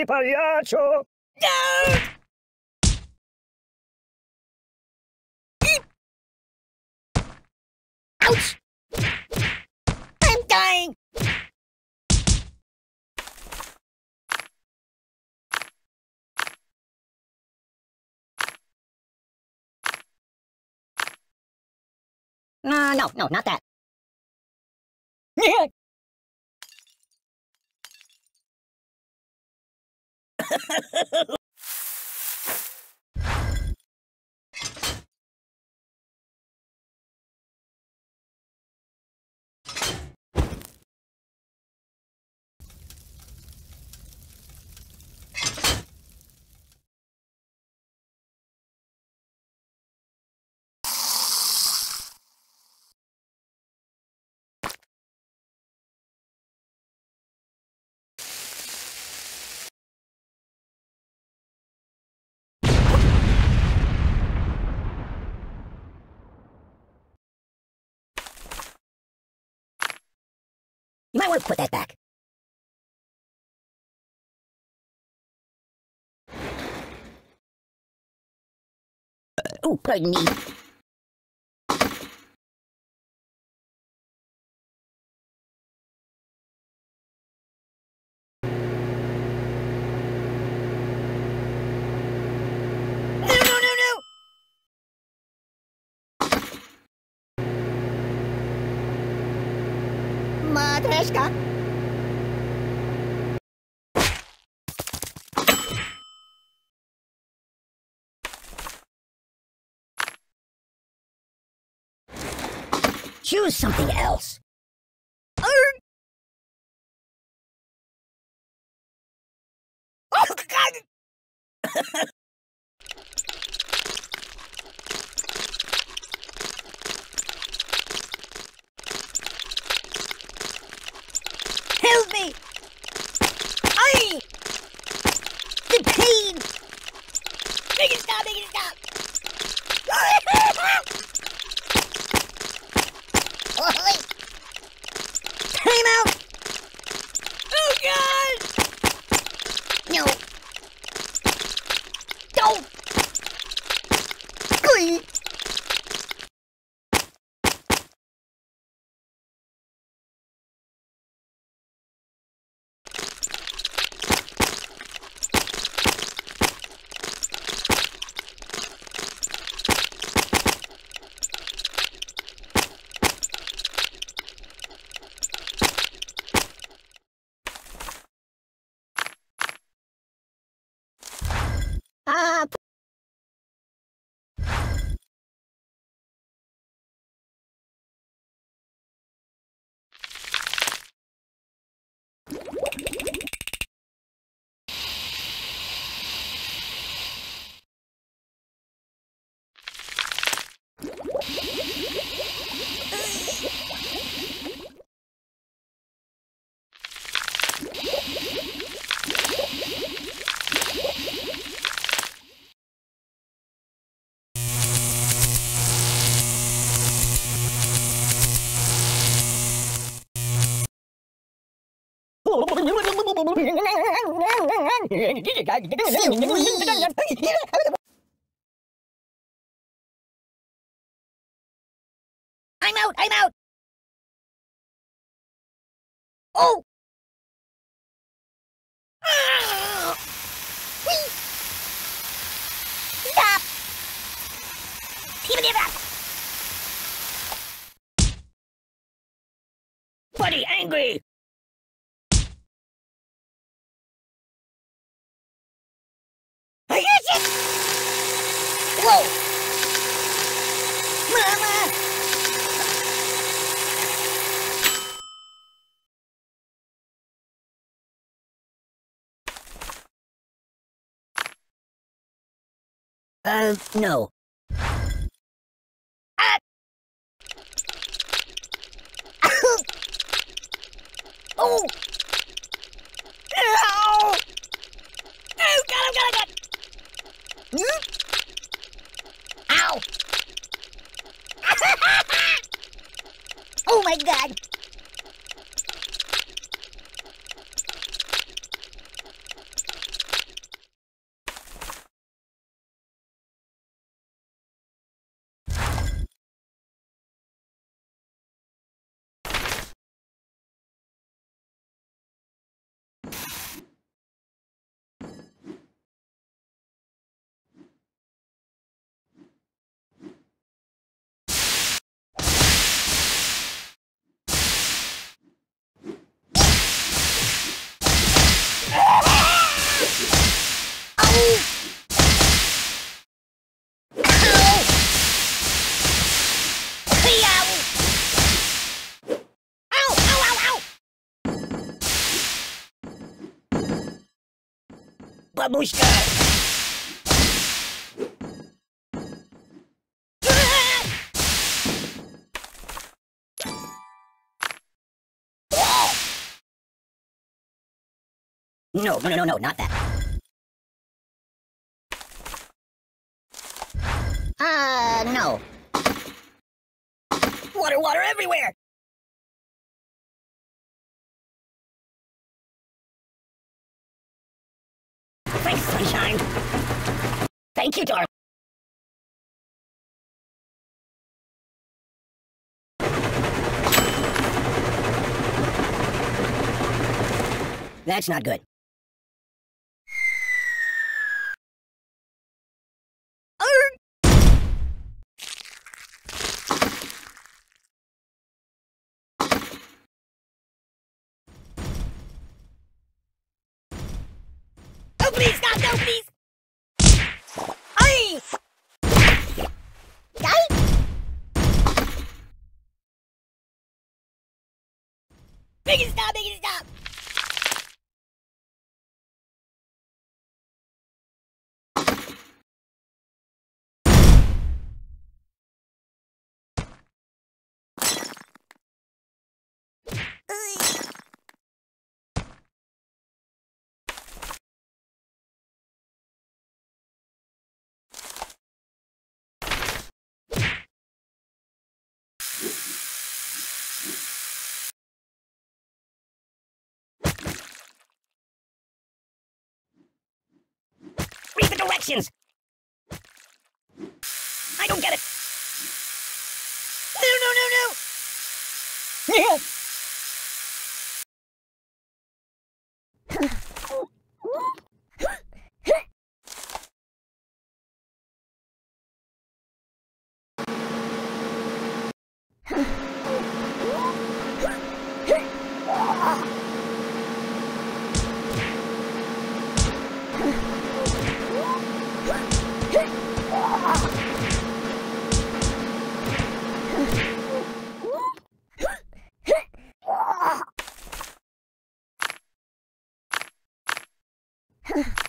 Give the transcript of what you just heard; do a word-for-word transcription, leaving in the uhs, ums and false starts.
pagliaccio! No! Ouch! I'm dying! Uh, no, no, not that. You might want to put that back. Oh, pardon me. No, no, no, no! Matryoshka. Choose something else. Arr! Oh, God! Help me! I! The pain! Make it stop! Make it stop! Oh, time out! Oh, God! No. Don't! Please! Ah, I'm out! I'm out! Oh! Ah! Whee! Stop! Keep it up! Buddy, angry! I hit it! Whoa! Mama! Uh, no. Ah! Oh! Ow! Oh, God, oh, God, oh, God! Hmm? Ow! Oh, my God! babushka! No, no, no, no, no, not that. Uh, no. Water, water everywhere! Thanks, sunshine. Thank you, darling. That's not good. Oh, please, stop, no, please! Ay! Ay! Make it stop, make it stop! Read the directions! I don't get it! No, no, no, no! Huh.